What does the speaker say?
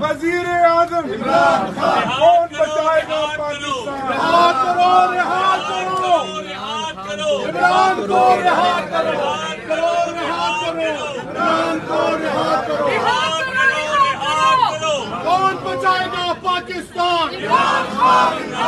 वजीर आजम इमरान खान, कौन बचाएगा पाकिस्तान? रिहा करो, रिहा करो, इमरान को रिहा करो, रिहा करो, इमरान को रिहा करो, कौन बचाएगा पाकिस्तान?